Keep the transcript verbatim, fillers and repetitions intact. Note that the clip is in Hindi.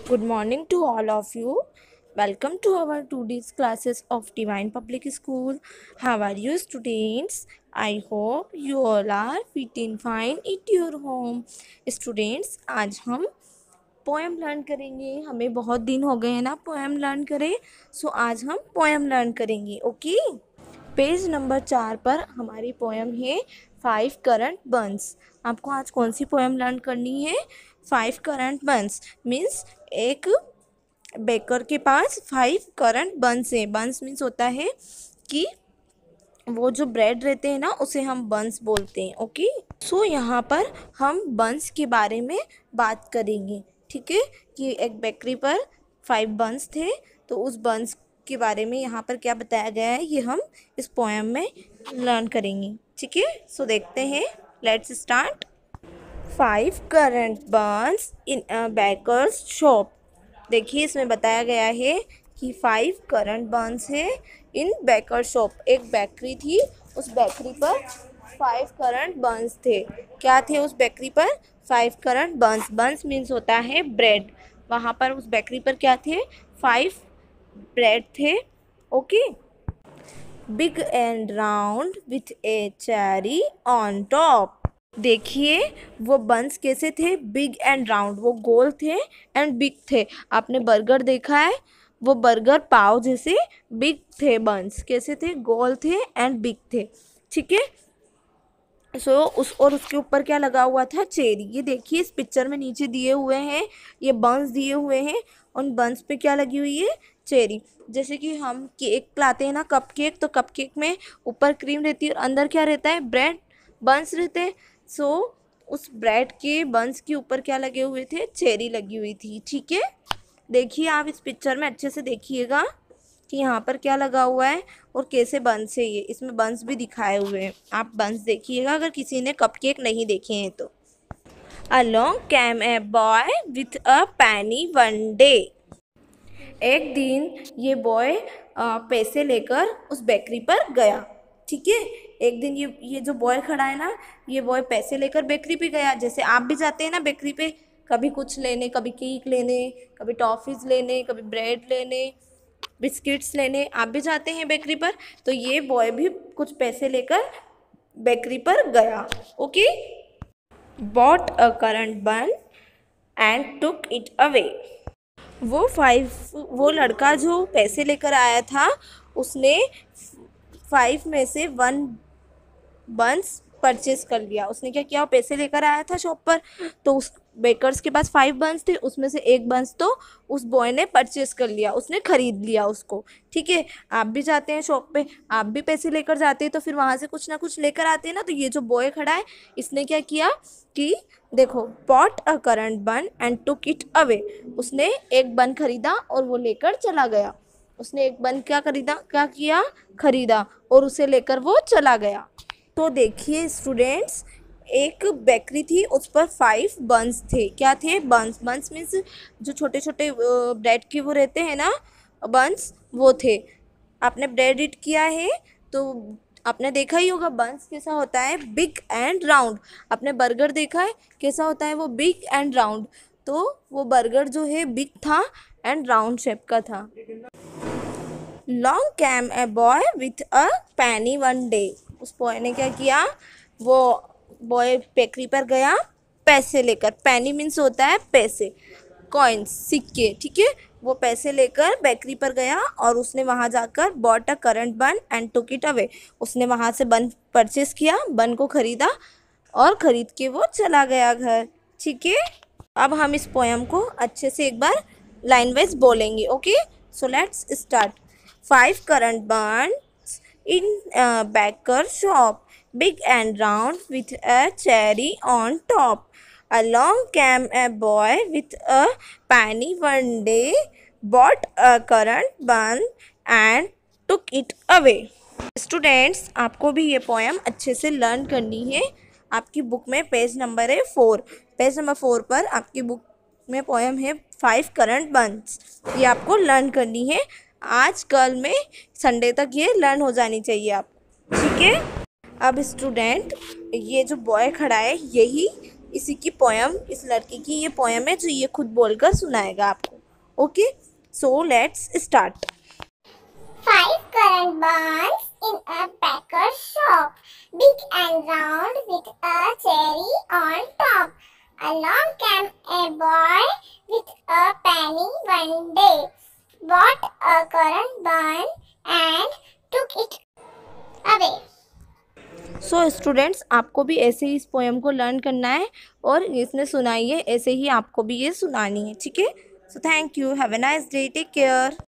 Good morning to all of you. Welcome to our today's classes of Divine Public School. How are you students? I hope you all are fit and fine at your home. Students, आज हम पोएम लर्न करेंगे. हमें बहुत दिन हो गए हैं ना पोएम लर्न करे. सो आज हम पोएम लर्न करेंगे. ओके, पेज नंबर चार पर हमारी पोएम है फाइव करंट बंस. आपको आज कौन सी पोएम लर्न करनी है? फाइव करंट बंस मीन्स एक बेकर के पास फाइव करंट बंस है. बंस मीन्स होता है कि वो जो ब्रेड रहते हैं ना उसे हम बंस बोलते हैं. ओके, सो यहाँ पर हम बंस के बारे में बात करेंगे. ठीक है, कि एक बेकरी पर फाइव बंस थे, तो उस बंस के बारे में यहाँ पर क्या बताया गया है ये हम इस पोएम में लर्न करेंगे. ठीक है, सो देखते हैं. Let's start. Five currant buns in a baker's shop. देखिए इसमें बताया गया है कि फाइव करंट बंस है इन बेकर शॉप. एक बेकरी थी, उस बेकरी पर फाइव करंट बंस थे. क्या थे उस बेकरी पर? Five currant buns. Buns means होता है ब्रेड. वहाँ पर उस बेकरी पर क्या थे? फाइव ब्रेड थे. Okay, big and round with a cherry on top. देखिए वो बंस कैसे थे? Big and round. वो गोल थे एंड बिग थे. आपने बर्गर देखा है, वो बर्गर पाव जैसे बिग थे. बंस कैसे थे? गोल थे एंड बिग थे. ठीक है, सो so, उस और उसके ऊपर क्या लगा हुआ था? चेरी. ये देखिए इस पिक्चर में नीचे दिए हुए हैं ये बंस दिए हुए हैं. उन बंस पे क्या लगी हुई है? चेरी. जैसे कि हम केक लाते हैं ना, कप केक, तो कप केक में ऊपर क्रीम रहती है और अंदर क्या रहता है? ब्रेड बंस रहते हैं. सो so, उस ब्रेड के बंस के ऊपर क्या लगे हुए थे? चेरी लगी हुई थी. ठीक है, देखिए आप इस पिक्चर में अच्छे से देखिएगा कि यहाँ पर क्या लगा हुआ है और कैसे बंस है. ये इसमें बंस भी दिखाए हुए हैं. आप बंस देखिएगा अगर किसी ने कपकेक नहीं देखे हैं तो. Along came a boy with a penny one day. एक दिन ये बॉय पैसे लेकर उस बेकरी पर गया. ठीक है, एक दिन ये ये जो बॉय खड़ा है ना, ये बॉय पैसे लेकर बेकरी पे गया. जैसे आप भी जाते हैं ना बेकरी पे, कभी कुछ लेने, कभी केक लेने, कभी टॉफ़ीज़ लेने, कभी ब्रेड लेने, बिस्किट्स लेने, आप भी जाते हैं बेकरी पर. तो ये बॉय भी कुछ पैसे लेकर बेकरी पर गया. Okay, bought a currant bun and took it away. वो फाइव वो लड़का जो पैसे लेकर आया था, उसने फाइव में से वन बंस परचेस कर लिया. उसने क्या किया? पैसे लेकर आया था शॉप पर, तो उस बेकर्स के पास फाइव बंस थे, उसमें से एक बंस तो उस बॉय ने परचेस कर लिया, उसने ख़रीद लिया उसको. ठीक है, आप भी जाते हैं शॉप पे, आप भी पैसे लेकर जाते हैं, तो फिर वहाँ से कुछ ना कुछ लेकर आते हैं ना. तो ये जो बॉय खड़ा है, इसने क्या किया कि देखो, bought a currant bun and took it away. उसने एक बन खरीदा और वो लेकर चला गया. उसने एक बन क्या खरीदा क्या किया खरीदा और उसे लेकर वो चला गया. तो देखिए स्टूडेंट्स, एक बेकरी थी, उस पर फाइव बंस थे. क्या थे? बंस. बंस मीन्स जो छोटे छोटे ब्रेड के वो रहते हैं ना बंस, वो थे. आपने ब्रेड ईट किया है तो आपने देखा ही होगा बंस कैसा होता है? Big and round. आपने बर्गर देखा है कैसा होता है? वो बिग एंड राउंड. तो वो बर्गर जो है बिग था एंड राउंड शेप का था. Long came a boy with a penny one day. उस बॉय ने क्या किया? वो बॉय बेकरी पर गया पैसे लेकर. पैनी मीन्स होता है पैसे, कॉइन्स, सिक्के. ठीक है, वो पैसे लेकर बेकरी पर गया और उसने वहाँ जाकर bought a currant bun and took it away. उसने वहाँ से बन परचेस किया, बन को ख़रीदा और ख़रीद के वो चला गया घर. ठीक है, अब हम इस पोएम को अच्छे से एक बार लाइन वाइज बोलेंगे. Okay, so let's start. Five currant buns in a baker shop, big and round with a cherry on top. Along came a boy with a penny one day, bought a currant bun and took it away. Students, आपको भी ये पोएम अच्छे से लर्न करनी है. आपकी बुक में पेज नंबर है फोर. पेज नंबर फोर पर आपकी बुक में पोएम है फाइव करंट बंस. ये आपको लर्न करनी है. आज कल में संडे तक ये लर्न हो जानी चाहिए आप. ठीक है, अब स्टूडेंट, ये जो बॉय खड़ा है यही इसी की पोयम, इस लड़के की ये पोयम है जो ये खुद बोलकर सुनाएगा आपको. Okay, so let's start. Five currant buns in a baker's shop, big and round with a cherry on top. Along came a boy with a penny one day, bought a currant bun and took it away. So students, आपको भी ऐसे ही इस पोएम को लर्न करना है और इसने सुनाई है ऐसे ही आपको भी ये सुनानी है. ठीक है. So thank you. Have a nice day. Take care.